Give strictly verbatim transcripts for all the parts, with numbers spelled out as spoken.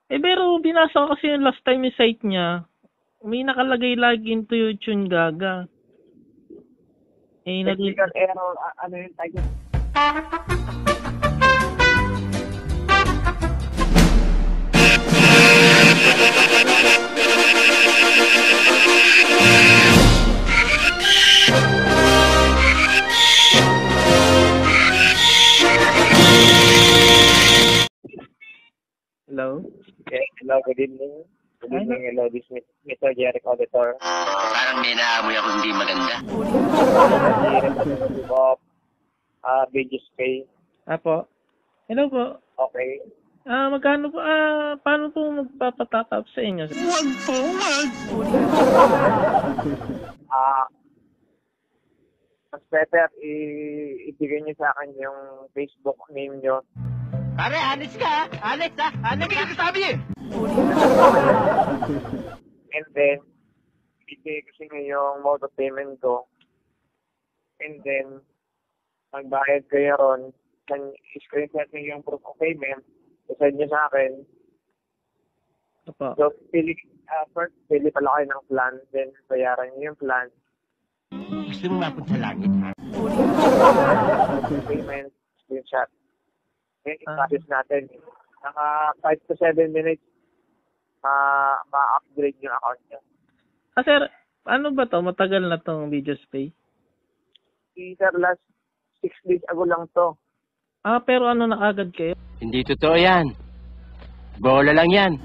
Eh, pero binasa ko kasi yung last time yung site niya. May nakalagay login to yung Chun Gaga. Eh, nali... Technical error, a- ano yung title? Hello? Yes, hello, good evening. Good Ay, evening, hello, this is Mister Jericho Auditor. Parang may naamoy ako hindi maganda. The representative of uh, Vegas Pay. Apo. Hello po. Okay. Ah, magkano po, ah, paano po magpapatop up sa inyo? Wag po, wag! Ah, mas better i- ibigay niyo sa akin yung Facebook name niyo. Pare, honest ka, ha? Honest, ha? Honest, hindi ka sabi eh! And then, ibigay ko sa inyo yung mode of payment ko. And then, magbayad kayo ron. Then, screenshot niyo yung proof of payment. Isend niyo sa akin. Apo. So, pili, uh, first, pili pala kayo ng plan. Then, bayaran niyo yung plan. Gusto mo mapunta sa langit, ha? Payment, screenshot. Then, Ah. i-process natin. Naka five to seven minutes, ma- ma-upgrade yung account niyo. Ah, sir, ano ba to? Matagal na tong Videos Pay? Either last six days ago lang to. Ah, pero ano na agad kayo? Hindi totoo yan. Bola lang yan.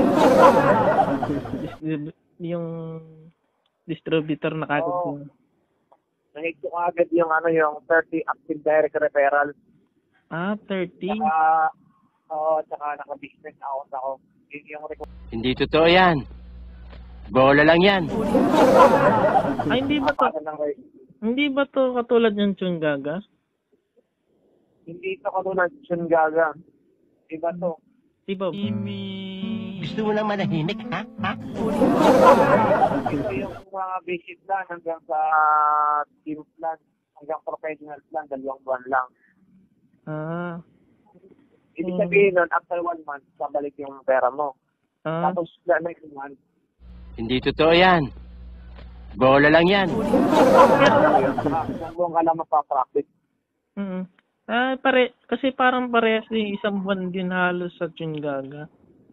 Dis- yung distributor na kagad Oo. po. Nahig ko agad yung ano yung thirty active direct referral. Ah, thirty. Saka, oo, tsaka naka-business account ako. Yun yung request. Hindi totoo yan. Bola lang yan. Ay, hindi ba to? Ng, Hindi ba to katulad ng Chun Gaga? hindi ito katulad Chun Gaga. Iba to. Di ba? Gusto mo lang manahimik, ha? Ha? Ito yung mga basic plan hanggang sa team plan. Hanggang professional plan, dalawang buwan lang. Ah. Ibig Hmm. sabihin nun, after one month, babalik yung pera mo. Ah. Tapos, the next month, Hindi totoo yan. Bola lang yan. yun, saka isang buwan ka lang mapapractice. Mm. Ah, pare, kasi parang parehas din isang buwan din halos sa Chun Gaga.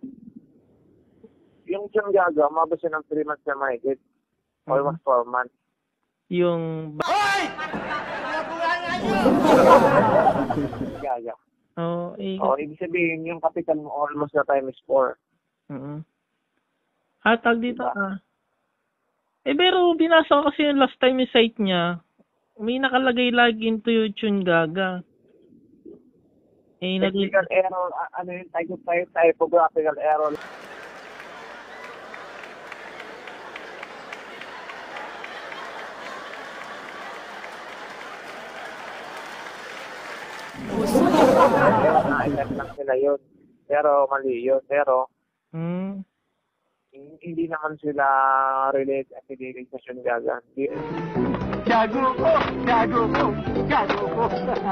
Yung Chun Gaga, umabot siya ng three months na mahigit. Almost four months. Yung ba- Gaga. oh, eh, O, ibig sabihin, yung capital mo almost na time is four. mm. Hatag dito Diba? ah. Eh, pero binasa ko kasi yung last time yung site niya. May nakalagay login to yung Chun Gaga. Eh, nali... Technical error, a- ano yung typo, typo, typographical error. Na-effect lang sila yun. Pero mali yun. Pero, Hmm. hin- hindi naman sila related affiliated sa Chun Gaga. Hindi- Gago ko! Gago ko! Gago ko!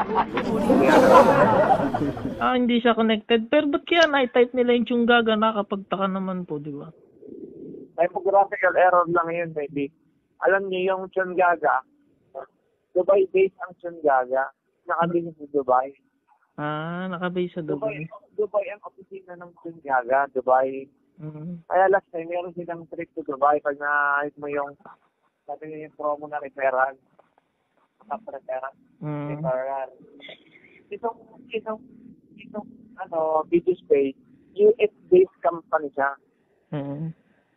Ah, hindi siya connected. Pero ba't kaya na-type nila yung Chun Gaga? Nakapagtaka naman po, di ba? Typographical error lang yun, baby. Alam niyo yung Chun Gaga, Dubai-based ang Chun Gaga. Nakabili sa Dubai. Ah, nakabase sa Dubai, Dubai. Dubai ang opisina ng Chun Gaga, Dubai. Mm. Kaya last time, meron silang trip to Dubai pag na-hit mo yung, sabi niyo yung promo na referral. Top referral. Mm. Referral. Itong, itong, itong, ano, Videos Pay, U S-based company siya. Mm.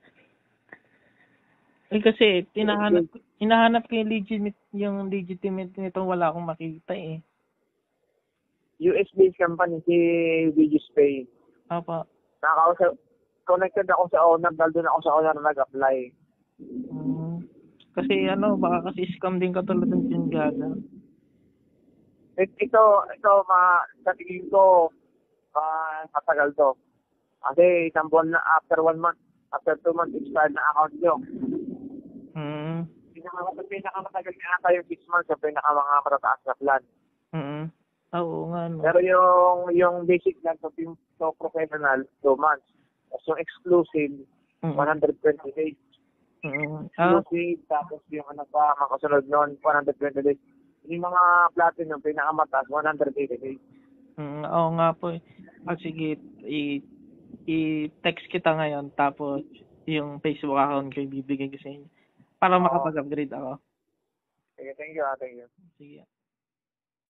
Eh kasi tinahanap hinahanap ko yung legitimate yung legitimate nito, wala akong makita eh. U S-based company si Videos Pay. Apa. Nakakausap, connected ako sa owner, dahil doon ako sa owner na nag-apply. Mm. Kasi ano, baka kasi scam din katulad ng Chun Gaga. It, ito, ito, ma, sa tingin ko, ah, matagal to. Kasi isang buwan na, after one month, after two months, expired na account nyo. Mm. Pinaka, pinakamatagal na ata yung six months, yung pinaka mga matataas na plan. Mm. Ah, oo nga no. Pero yung, yung basic plan, so, yung so professional, two months. Tapos yung exclusive, Mm. one hundred twenty days. Mm. Ah, Exclusive, tapos yung ano pa, makasunod nun, one hundred twenty days. Yung mga platinum, pinakamataas, one hundred eighty days. mm, oo nga po eh. Ah, sige, i- i-text kita ngayon tapos yung Facebook account ko ibibigay ko sa inyo para Oo. makapag-upgrade ako. Sige, thank you, ah, thank you. Sige.